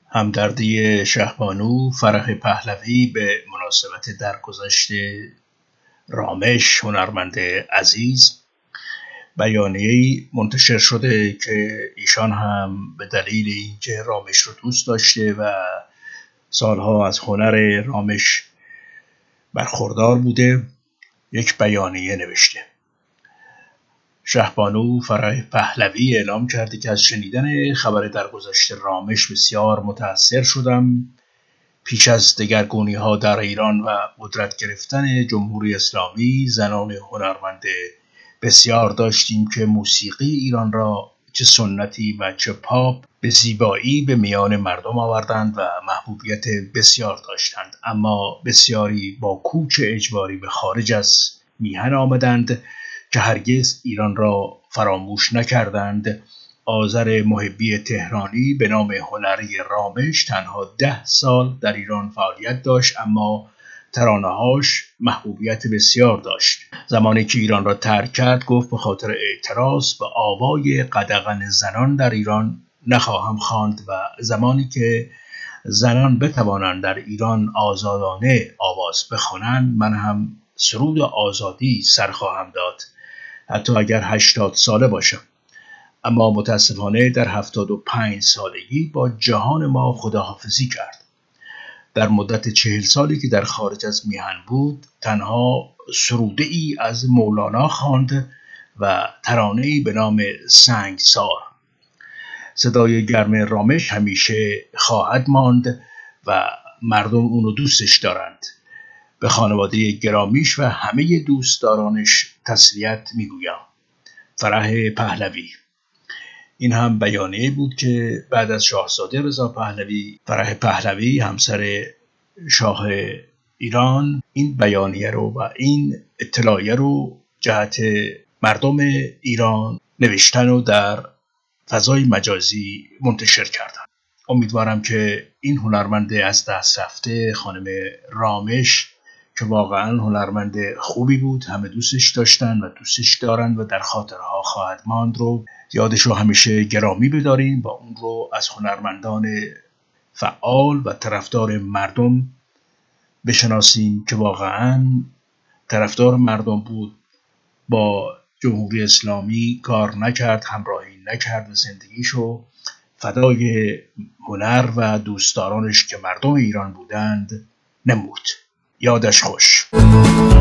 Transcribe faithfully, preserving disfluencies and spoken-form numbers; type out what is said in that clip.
همدردی شهبانو فرح پهلوی به مناسبت درگذشت رامش هنرمند عزیز. بیانیه‌ای منتشر شده که ایشان هم به دلیل اینکه رامش رو دوست داشته و سالها از هنر رامش برخوردار بوده یک بیانیه نوشته. شهبانو فرح پهلوی اعلام کرده که از شنیدن خبر درگذشت رامش بسیار متأثر شدم. پیش از دگرگونی‌ها در ایران و قدرت گرفتن جمهوری اسلامی زنان هنرمند بسیار داشتیم که موسیقی ایران را چه سنتی و چه پاپ به زیبایی به میان مردم آوردند و محبوبیت بسیار داشتند، اما بسیاری با کوچ اجباری به خارج از میهن آمدند که هرگز ایران را فراموش نکردند. آذر محبی تهرانی به نام هنری رامش تنها ده سال در ایران فعالیت داشت، اما ترانه‌هاش محبوبیت بسیار داشت. زمانی که ایران را ترک کرد گفت به خاطر اعتراض به آوای قدغن زنان در ایران نخواهم خواند و زمانی که زنان بتوانند در ایران آزادانه آواز بخوانند من هم سرود آزادی سر خواهم داد، حتی اگر هشتاد ساله باشم. اما متاسفانه در هفتاد و پنج سالگی با جهان ما خداحافظی کرد. در مدت چهل سالی که در خارج از میهن بود تنها سروده ای از مولانا خواند و ترانه‌ای به نام سنگسار. صدای گرم رامش همیشه خواهد ماند و مردم اونو دوستش دارند. به خانواده گرامیش و همه دوستدارانش تسلیت میگویم. فرح پهلوی. این هم بیانیه بود که بعد از شاهزاده رضا پهلوی، فرح پهلوی همسر شاه ایران این بیانیه رو و این اطلاعیه رو جهت مردم ایران نوشتن و در فضای مجازی منتشر کردن. امیدوارم که این هنرمند از دست رفته خانم رامش که واقعا هنرمند خوبی بود، همه دوستش داشتن و دوستش دارن و در خاطرها خواهد ماند، رو یادش رو همیشه گرامی بداریم و اون رو از هنرمندان فعال و طرفدار مردم بشناسیم که واقعا طرفدار مردم بود، با جمهوری اسلامی کار نکرد، همراهی نکرد و زندگیشو فدای هنر و دوستدارانش که مردم ایران بودند نمود. یادش خوش.